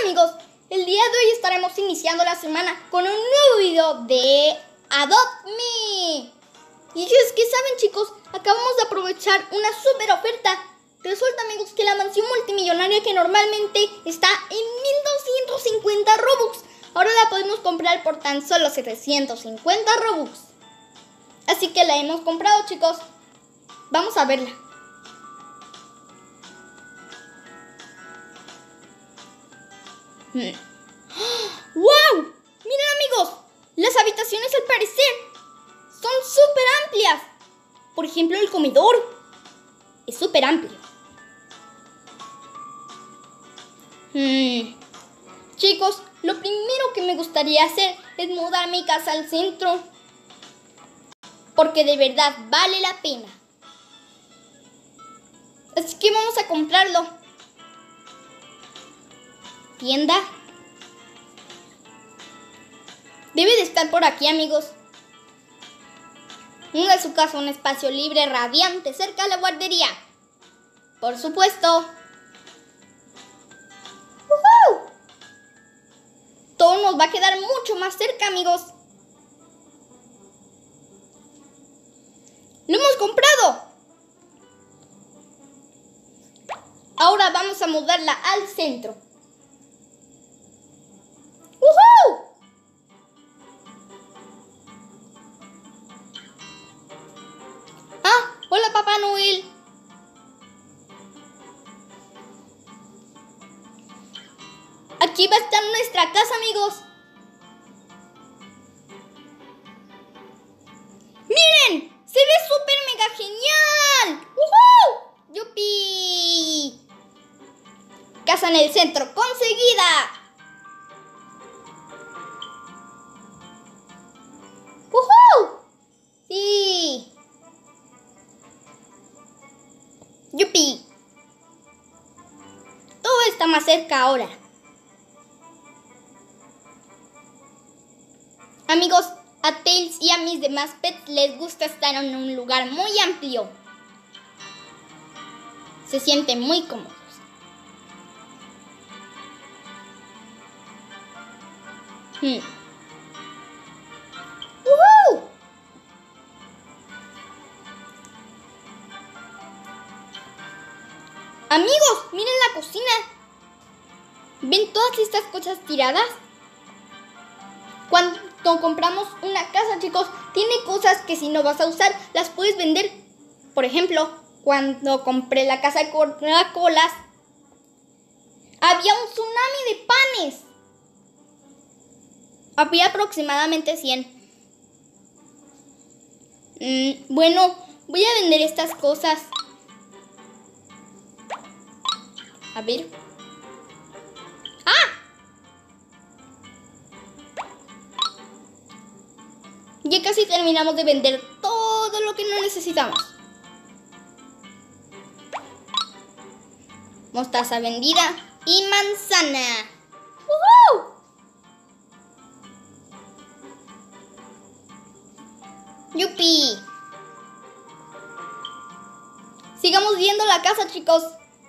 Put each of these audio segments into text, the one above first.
amigos, el día de hoy estaremos iniciando la semana con un nuevo video de Adopt Me. Y es que saben, chicos, acabamos de aprovechar una super oferta. Resulta, amigos, que la mansión multimillonaria que normalmente está en 1250 Robux, ahora la podemos comprar por tan solo 750 Robux. Así que la hemos comprado, chicos. Vamos a verla. ¡Wow! Miren, amigos, las habitaciones al parecer son súper amplias. Por ejemplo, el comedor es súper amplio. Chicos, lo primero que me gustaría hacer es mudar mi casa al centro, porque de verdad vale la pena. Así que vamos a comprarlo. Tienda. Debe de estar por aquí, amigos. Muda su casa a un espacio libre, radiante, cerca de la guardería. Por supuesto. ¡Woohoo! Todo nos va a quedar mucho más cerca, amigos. ¡Lo hemos comprado! Ahora vamos a mudarla al centro. ¡Woohoo! ¡Ah! ¡Hola, Papá Noel! Aquí va a estar nuestra casa, amigos. ¡Miren! ¡Se ve súper mega genial! ¡Woohoo! ¡Yupi! Casa en el centro conseguida. ¡Woohoo! ¡Sí! ¡Yupi! Todo está más cerca ahora. Amigos, a Tails y a mis demás pets les gusta estar en un lugar muy amplio. Se sienten muy cómodos. ¡Woohoo! Amigos, miren la cocina. ¿Ven todas estas cosas tiradas? Cuando compramos una casa, chicos, tiene cosas que si no vas a usar, las puedes vender. Por ejemplo, cuando compré la casa de Coca-Colas, había un tsunami de panes. Había aproximadamente 100. Bueno, voy a vender estas cosas. A ver. ¡Ah! Ya casi terminamos de vender todo lo que no necesitamos. Mostaza vendida y manzana. ¡Woohoo! ¡Yupi! Sigamos viendo la casa, chicos.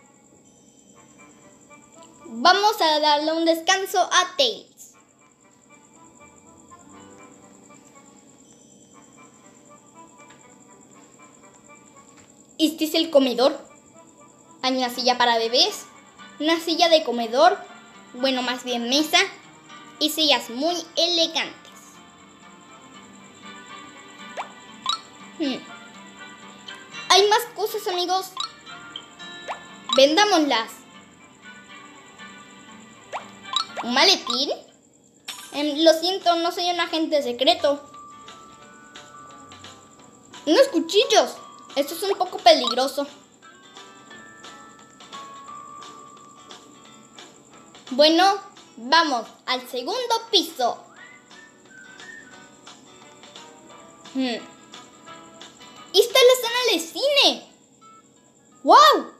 Vamos a darle un descanso a Tails. Este es el comedor. Hay una silla para bebés, una silla de comedor, bueno, más bien mesa, y sillas muy elegantes. Hay más cosas, amigos. Vendámoslas. ¿Un maletín? Lo siento, no soy un agente secreto. Unos cuchillos. Esto es un poco peligroso. Bueno, vamos al segundo piso. Esta es la sala de cine. ¡Wow!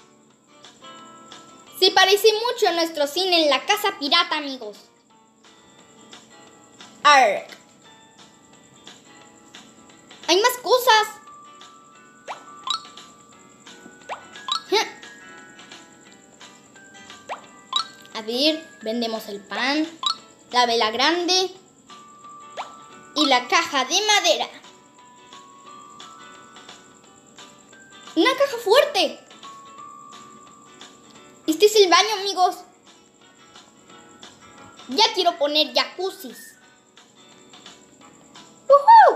Se parece mucho a nuestro cine en la casa pirata, amigos. ¡Arg! Hay más cosas. A ver, vendemos el pan, la vela grande y la caja de madera. ¡Una caja fuerte! Este es el baño, amigos. Ya quiero poner jacuzzis. ¡Woohoo!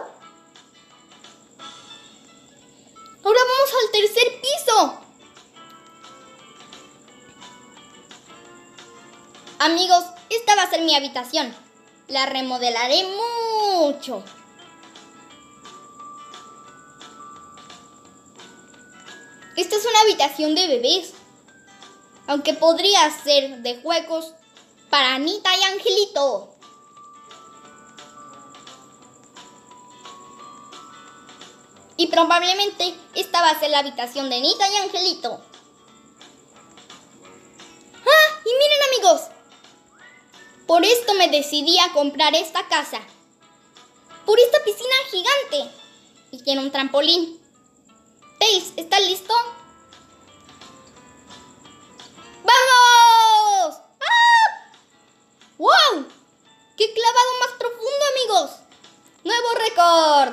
Ahora vamos al tercer piso. Amigos, esta va a ser mi habitación. La remodelaré mucho. Esta es una habitación de bebés. Aunque podría ser de juegos para Anita y Angelito. Y probablemente esta va a ser la habitación de Anita y Angelito. ¡Ah! Y miren, amigos. Por esto me decidí a comprar esta casa. Por esta piscina gigante. Y tiene un trampolín. Tails, ¿estás listo? ¡Vamos! ¡Ah! ¡Wow! ¡Qué clavado más profundo, amigos! ¡Nuevo récord!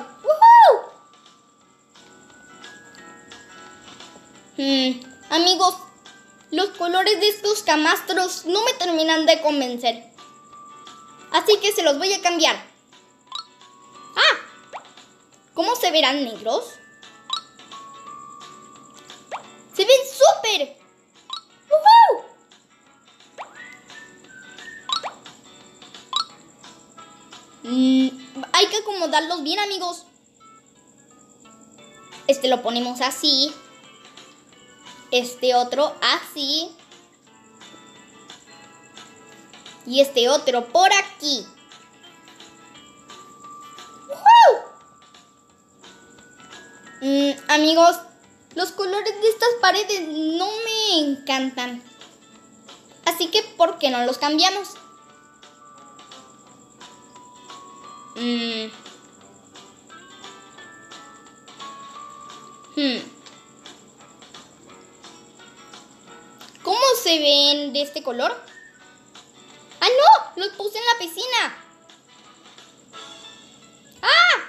¡Woohoo! Amigos, los colores de estos camastros no me terminan de convencer. Así que se los voy a cambiar. ¡Ah! ¿Cómo se verán negros? ¡Se ven súper! ¡Woohoo! Hay que acomodarlos bien, amigos. Este lo ponemos así. Este otro así. Y este otro por aquí. ¡Woohoo! Amigos, los colores de estas paredes no me encantan. Así que, ¿por qué no los cambiamos? ¿Cómo se ven de este color? ¡Ah, no! ¡Los puse en la piscina! ¡Ah!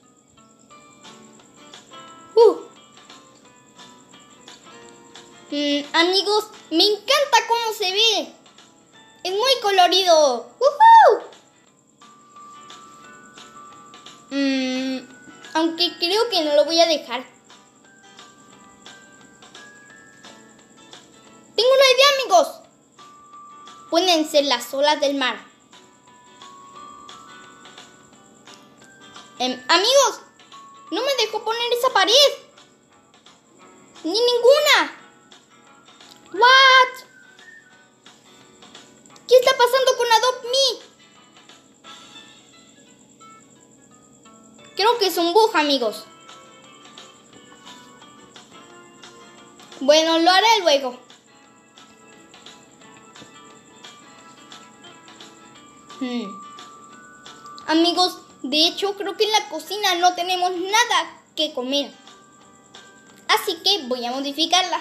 Amigos, me encanta cómo se ve. Es muy colorido. Aunque creo que no lo voy a dejar. Tengo una idea, amigos. Pueden ser las olas del mar. Amigos, no me dejó poner esa pared. Ni ninguna. ¿What? ¿Qué está pasando con Adopt Me? Creo que es un bug, amigos. Bueno, lo haré luego. Amigos, de hecho creo que en la cocina no tenemos nada que comer. Así que voy a modificarla.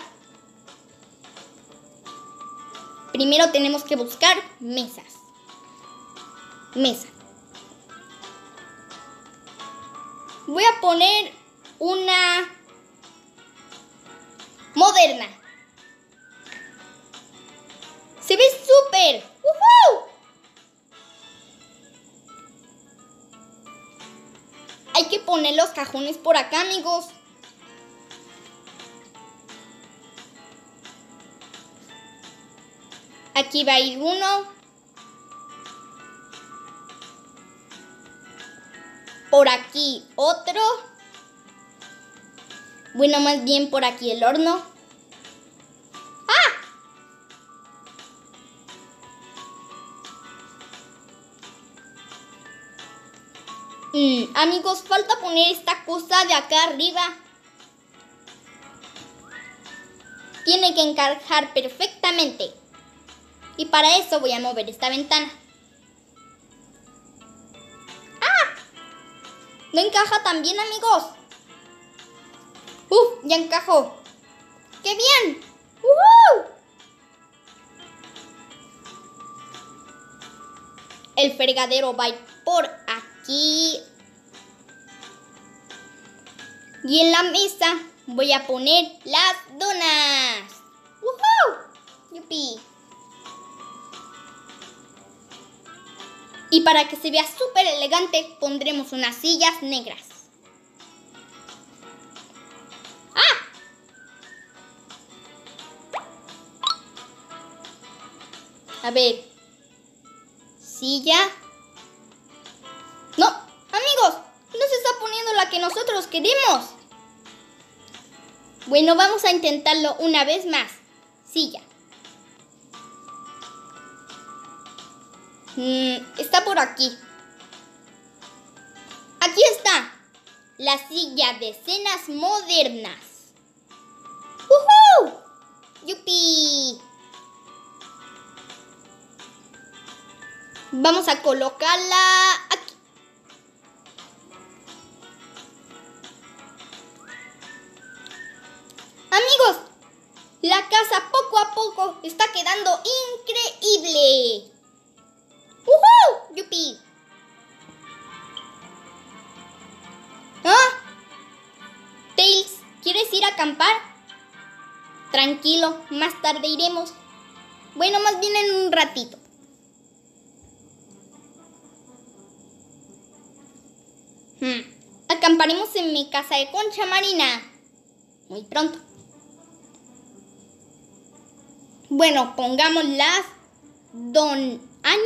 Primero tenemos que buscar mesas. Mesa. Voy a poner una moderna. Se ve súper. ¡Woohoo! Hay que poner los cajones por acá, amigos. Aquí va a ir uno. Por aquí otro. Bueno, más bien por aquí el horno. ¡Ah! Amigos, falta poner esta cosa de acá arriba. Tiene que encajar perfectamente. Y para eso voy a mover esta ventana. ¡Ah! No encaja tan bien, amigos. Ya encajó. ¡Qué bien! El fregadero va a ir por aquí. Y en la mesa voy a poner las donas. ¡Woohoo! ¡Yupi! Y para que se vea súper elegante, pondremos unas sillas negras. ¡Ah! A ver. Silla. No, amigos, no se está poniendo la que nosotros queremos. Bueno, vamos a intentarlo una vez más. Silla. Está por aquí. Aquí está. La silla de cenas modernas. ¡Uhú! ¡Yupi! Vamos a colocarla aquí. Amigos, la casa poco a poco está quedando increíble. ¡Uhú! ¡Yupi! ¿Ah? Tails, ¿quieres ir a acampar? Tranquilo, más tarde iremos. Bueno, más bien en un ratito. Acamparemos en mi casa de concha marina. Muy pronto. Bueno, pongamos las donas.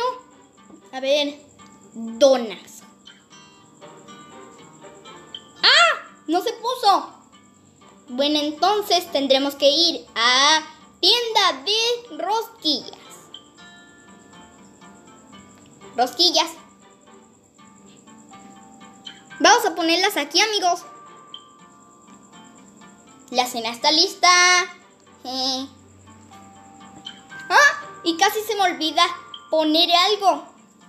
¡Ah! No se puso. Bueno, entonces tendremos que ir a tienda de rosquillas. Rosquillas. Vamos a ponerlas aquí, amigos. La cena está lista. Y casi se me olvida poner algo.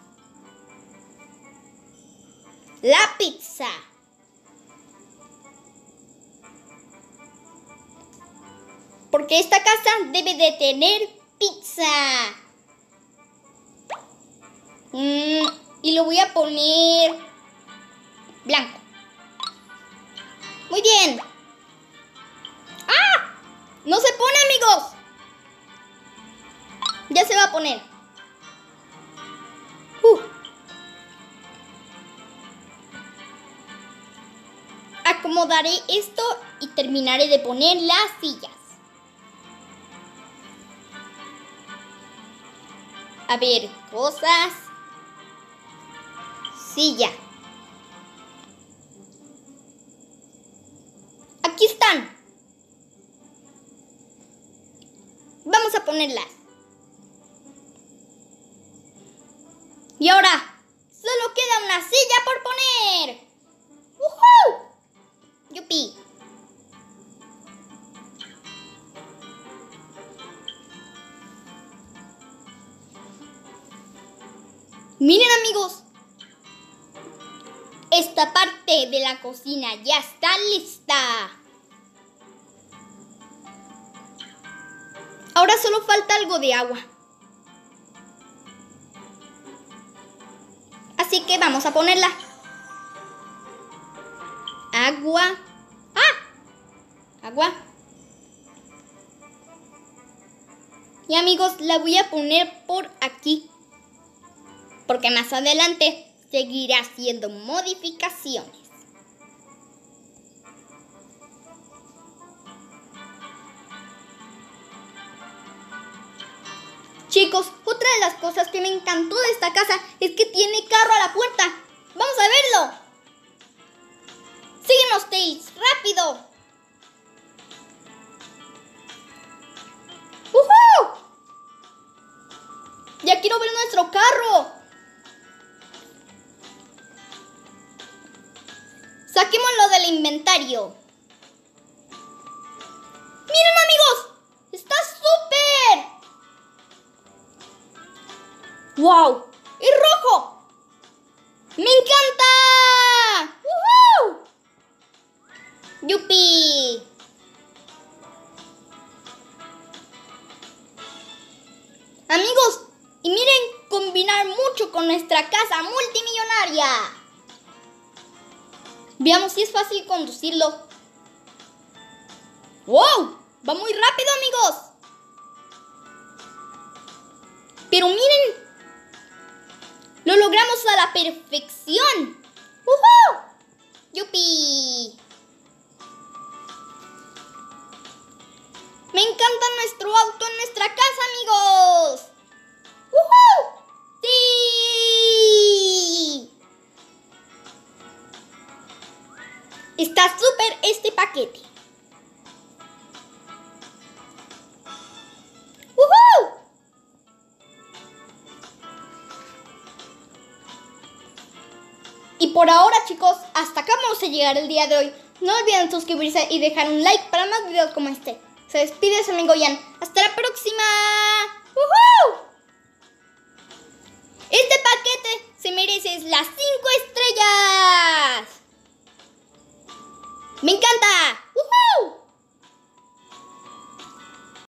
La pizza. Porque esta casa debe de tener pizza. Y lo voy a poner blanco. Muy bien. ¡Ah! No se pone, amigos. Ya se va a poner. Acomodaré esto y terminaré de poner las sillas. A ver, cosas. Silla. Aquí están. Vamos a ponerlas. Y ahora, solo queda una silla por poner. ¡Woohoo! ¡Yupi! Miren, amigos. Esta parte de la cocina ya está lista. Ahora solo falta algo de agua. Así que vamos a ponerla. Agua. ¡Ah! Agua. Y amigos, la voy a poner por aquí. Porque más adelante seguiré haciendo modificaciones. Chicos, otra de las cosas que me encantó de esta casa es que tiene carro a la puerta. ¡Vamos a verlo! ¡Síguenos, Tails! ¡Rápido! ¡Uhú! ¡Ya quiero ver nuestro carro! Saquémoslo del inventario. ¡Miren, amigos! ¡Está súper! ¡Wow! ¡Es rojo! ¡Me encanta! ¡Woohoo! ¡Yupi! Amigos, y miren, combinar mucho con con nuestra casa multimillonaria. Veamos si es fácil conducirlo. ¡Wow! Va muy rápido, amigos. Pero miren, lo logramos a la perfección. ¡Uhú! ¡Yupi! Me encanta nuestro auto en nuestra casa, amigos. ¡Uhú! ¡Sí! Está súper este paquete. ¡Uhú! Y por ahora, chicos, hasta acá vamos a llegar el día de hoy. No olviden suscribirse y dejar un like para más videos como este. Se despide su amigo Ian. ¡Hasta la próxima! ¡Uhú! Este paquete se merece las 5 estrellas. Me encanta.